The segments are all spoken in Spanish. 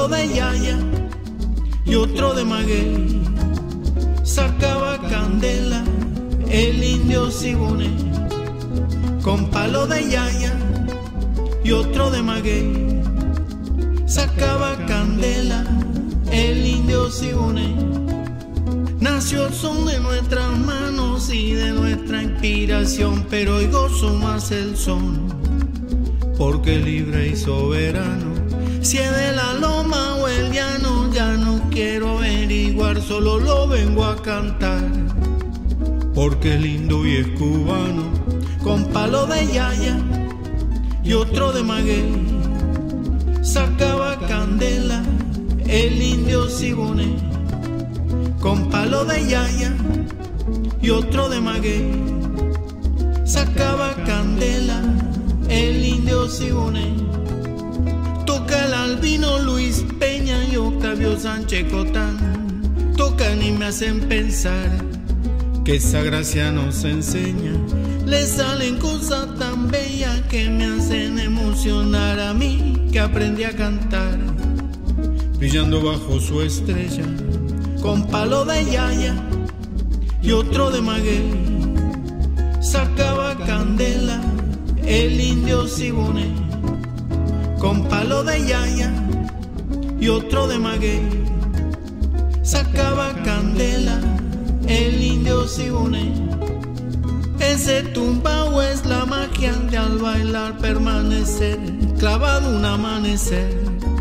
de yaya y otro de maguey. Sacaba candela el indio Siboney, con palo de yaya y otro de maguey. Sacaba candela el indio Siboney. Nació el son de nuestras manos y de nuestra inspiración, pero hoy gozo más el son, porque libre y soberano. Si es de la loma o el llano, ya no quiero averiguar, solo lo vengo a cantar, porque es lindo y es cubano. Con palo de yaya y otro de maguey, sacaba candela el indio Siboney, con palo de yaya y otro de maguey. Sacaba candela el indio Siboney. Toca el albino Luis Peña y Octavio Sánchez Cotán, tocan y me hacen pensar que esa gracia nos enseña. Le salen cosas tan bellas que me hacen emocionar a mí, que aprendí a cantar brillando bajo su estrella. Con palo de yaya y otro de maguey, sacaba candela el indio Siboney, con palo de yaya y otro de maguey. Sacaba candela el indio Siboney. Ese tumbao es la magia de al bailar permanecer, clavado un amanecer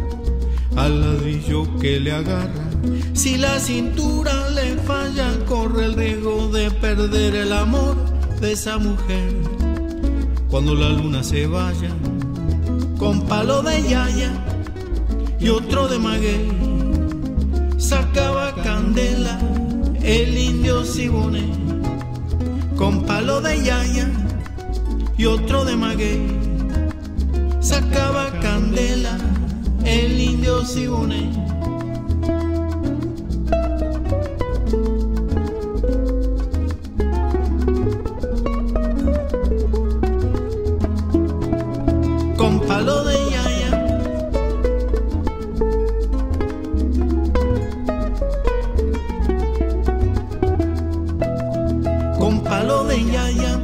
al ladrillo que le agarra. Si la cintura le falla, corre el riesgo de perder el amor de esa mujer cuando la luna se vaya. Con palo de yaya y otro de maguey, sacaba candela el indio Siboney, con palo de yaya y otro de maguey. Sacaba candela el indio Siboney. Con palo de yaya, con palo de yaya,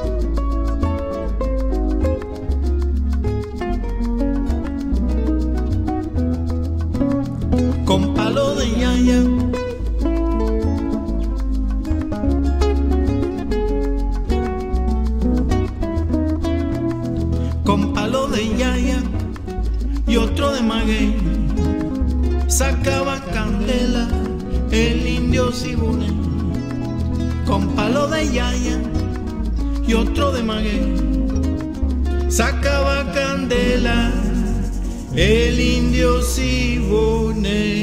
con palo de yaya, con palo de yaya y otro de maguey. Sacaba candela el indio Siboney, con palo de yaya y otro de maguey. Sacaba candela el indio Siboney.